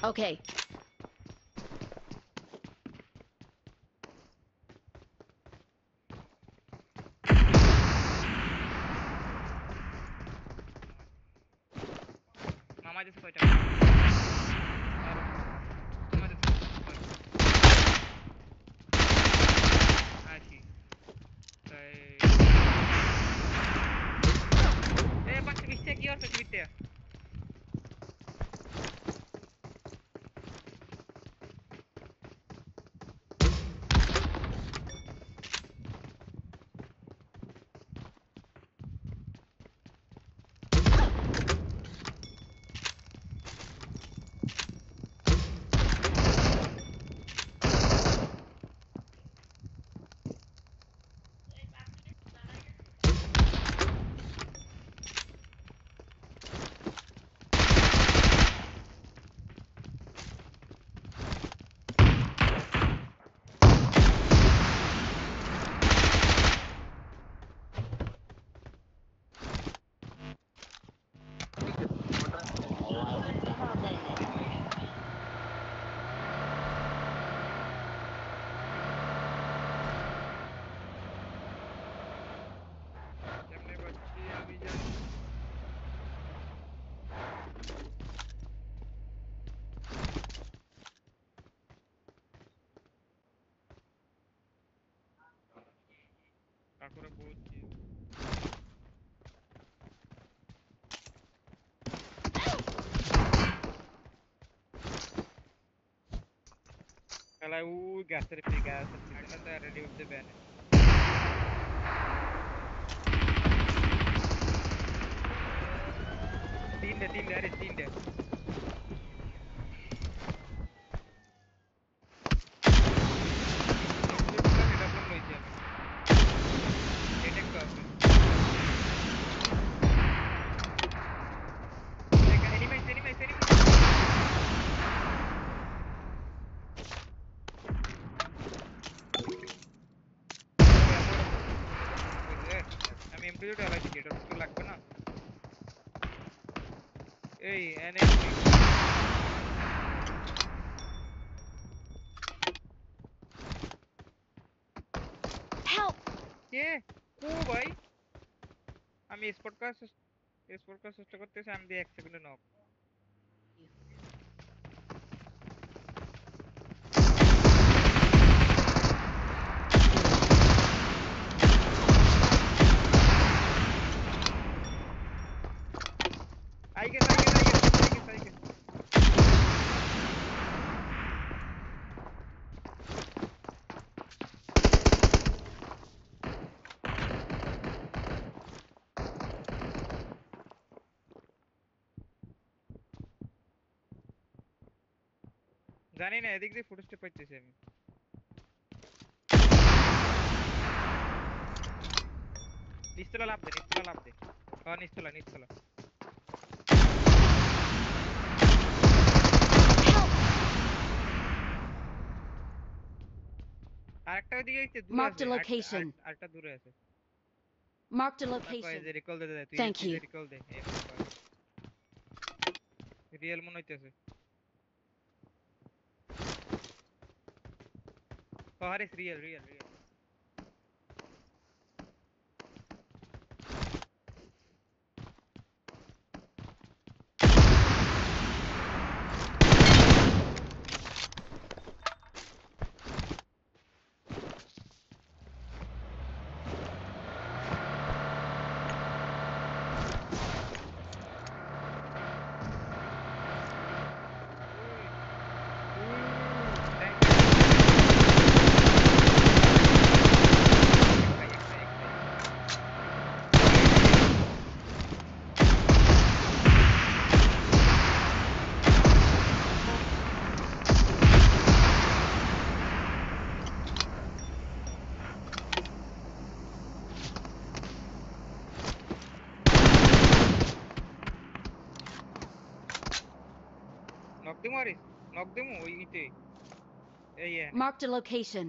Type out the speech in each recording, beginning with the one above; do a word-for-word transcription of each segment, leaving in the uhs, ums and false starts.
Okay. মামা দিছে কয়টা আর মামা দিছে আছি তাই এ পাঁচ বিশ কি আছে বিতে কেমনে বাচ্চি আমি জানি কাকুরা বলছি খেলা ও গাছের পে গাছের পিছনে তো রেডি হতে বেনে তিনটে তিনটে আরে তিনটে এটা বল লইছি আমি ডিটেক্ট আছে দেখা এনিমি এনিমি এনিমি আমি এমপি দুটো আলাদা দিছি এটা তো লাগবে না এই এনিমি Help! কে ও ভাই আমি স্পট করার স্পট করার চেষ্টা করতেছি আমি দিয়ে এক সেকেন্ডে knock I guess I guess I guess I guess জানি না এদিক দিয়ে ফুটেজটা পাইতেছি আমি নিচতলা লাভ দে নিচতলা লাভ দে হ্যাঁ নিচতলা নিচতলা আরেকটা ওইদিকে আছে দূরে Marked আছে a location. আরেকটা দূরে আছে Marked a না কয় location. যে রিকল দে দে তুই Thank তুই you. রিকল দে রিয়েল মনে হইতেছে হ্যাঁ রিয়েল রিয়েল রিয়েল নক দিমু আরিস নক দিমু ওই ইতে এই এনে Marked a location.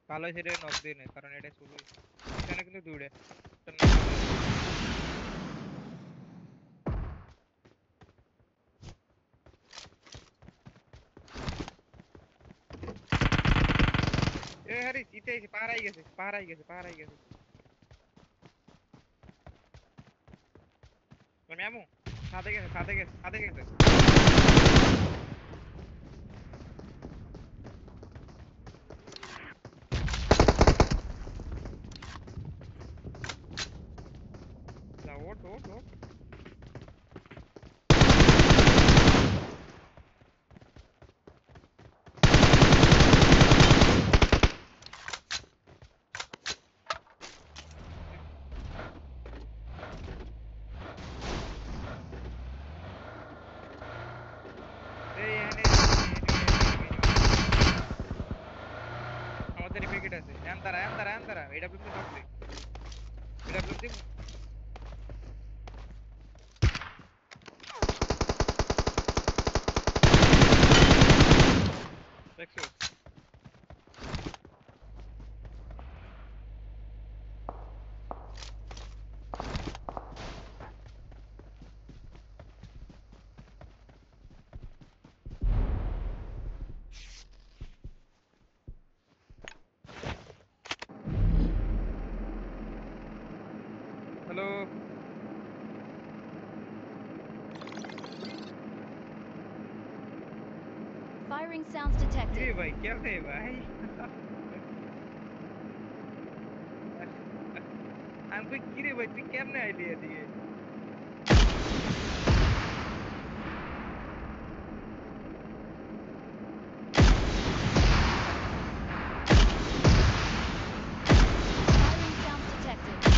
ভালো হয়েছে এটা নক দিয়ে নেই কারণ এটা চলো এখানে কিন্তু দূরে এ হারিস ইতে এসে পাহারাই গেছে পাহারাই গেছে পাহারাই গেছে তুমি আমু সাথে গেছে সাথে গেছে সাথে গেছে যা ওট ওট ওট এই এখানে আমাদের প্যাকেট আছে এম তারা এম তারা এম তারা এটা বলতে থাকবে এটা বলতে দেখছো হ্যালো Firing sounds কিরে detected. ভাই কেমনে ভাই আমি কই কিরে ভাই তুই কেমনে আইলি এদিকে Firing sounds detected.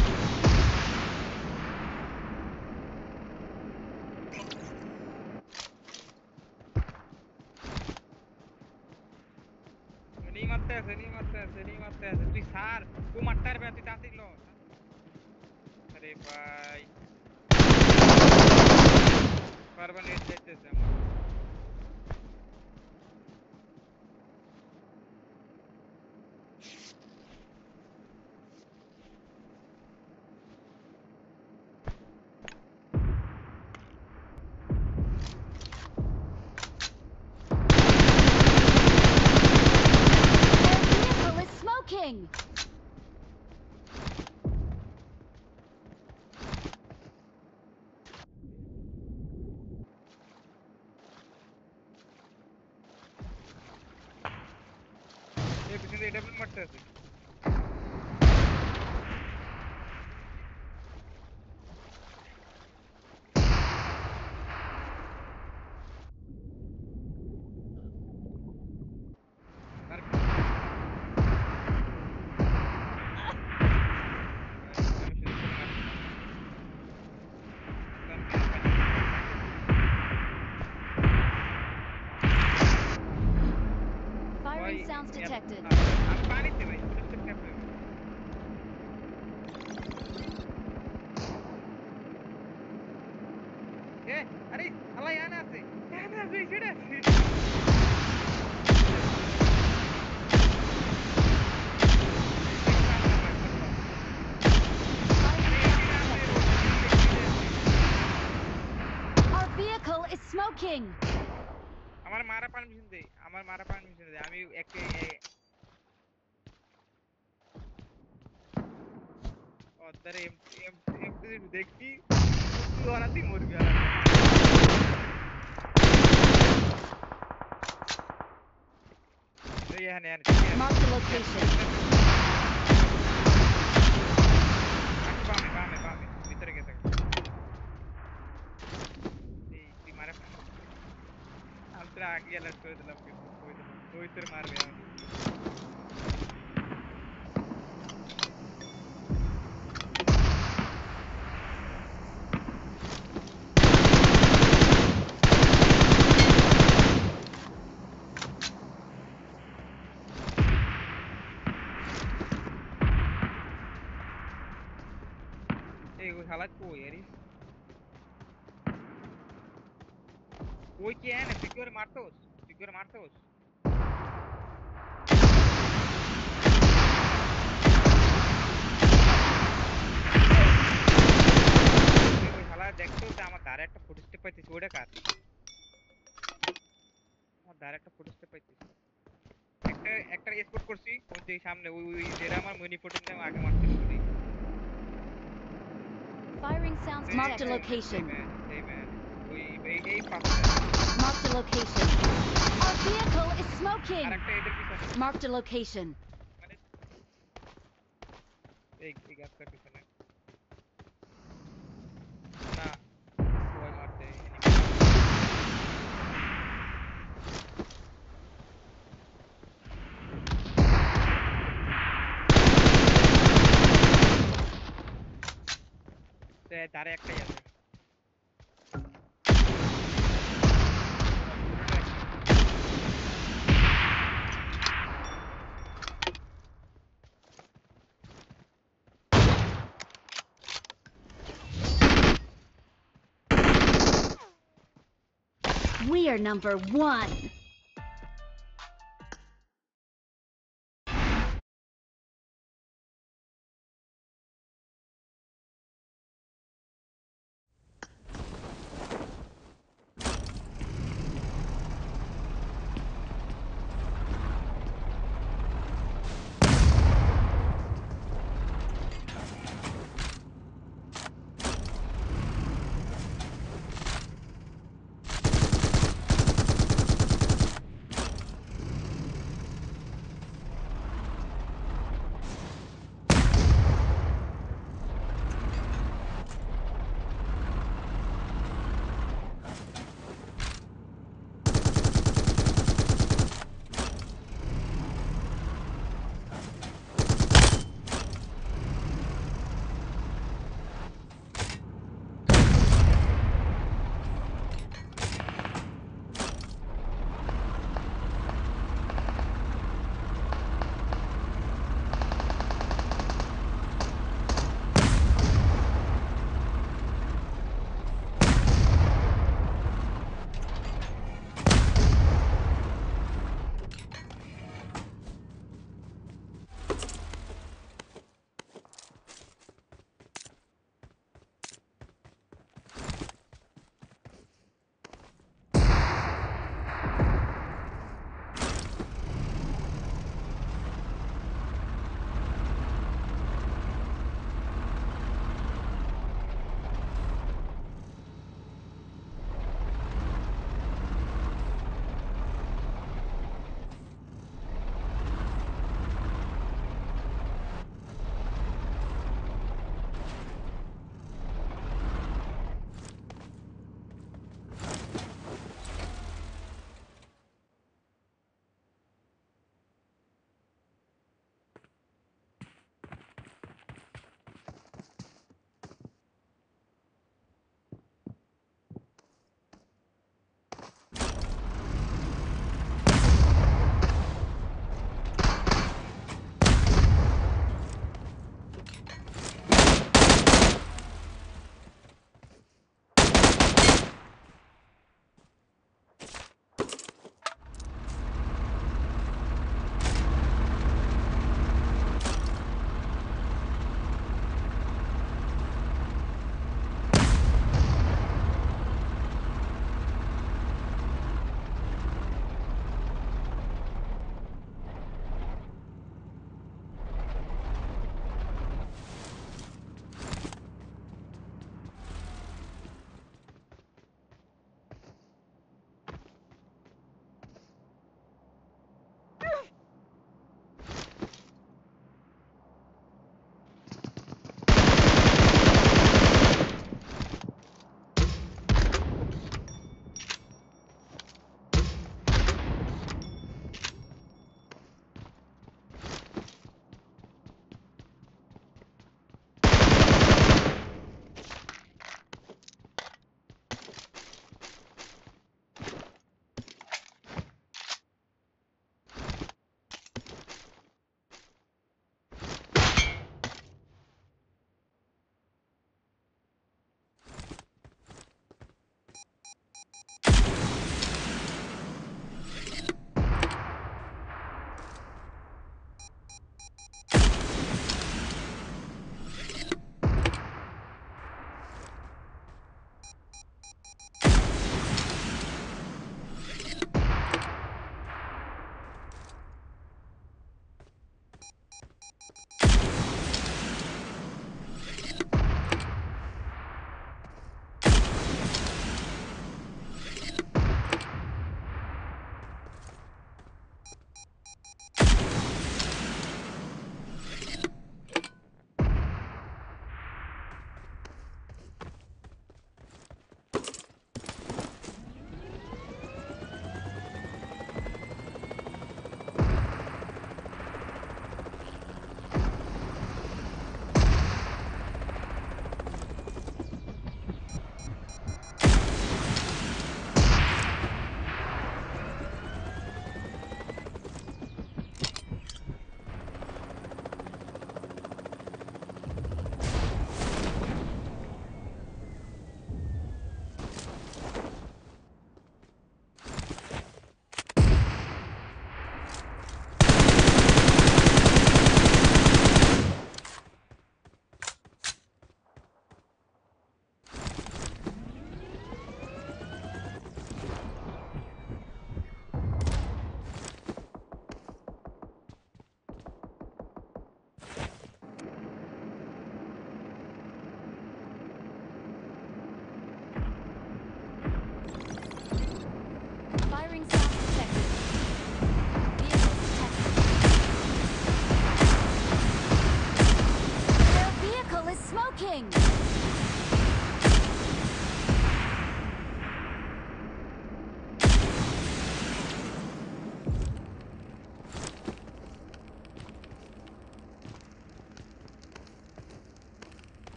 নি মারতে আছে নি মারতে আছে নি মারতে আছে তুই স্যার ও মারতে পারবে তুই তাড়াতাড়ি ল আরে ভাই বারবার নেট যাইতেছে আমার Their vehicle is smoking. এই পিছনে এটা মারতে আছে আর Firing sounds detected. আমি পানিতে ভাই বুঝতে ক্যাপে এ আরে আল্লাহ ইয়ানা আছে ইয়ানা আছে সেটা আছে Our vehicle is smoking. আমার মারা পারমিশন দে আমার মারা পারমিশন দে আমি একটা অদারে এম এম এম দেখি তুই ওরাতি মরবি আর এই এখানে এখানে Mark the location. বামে বামে বামে ভিতরে গেছে এই তুই মারা আমি তোর আগে অ্যালার্ট করে দিলাম কিন্তু কই দিলাম ওই তোর মারবে আমাকে এই ওই হালাত কই আরিস ওই কি এনে তুই কি ওরে মারতোস তুই কি ওরে মারতোস দেখছো যে আমার ধারে একটা ফুট স্টেপ পাইতেছি, ওটা কার? আমার ধারে একটা ফুট স্টেপ পাইতেছি। একটা একটা স্পট করছি ওই যে সামনে, ওই ওই যেটা আমার মিনি ফুটিং দিয়ে আগে মারছিল ওই। Firing sounds এই detected. ম্যান, এই Location. ম্যান, এই ম্যান, ওই এই এই পাঁচটা। Marked a location. Our vehicle is smoking. আর একটা এদের পিছনে, Marked a location. মানে এই এই গাছটার পিছনে না, ওই মারতে enemy। তো এর ধারে একটাই আছে। পুরোটা একটাই। We are number one.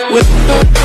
with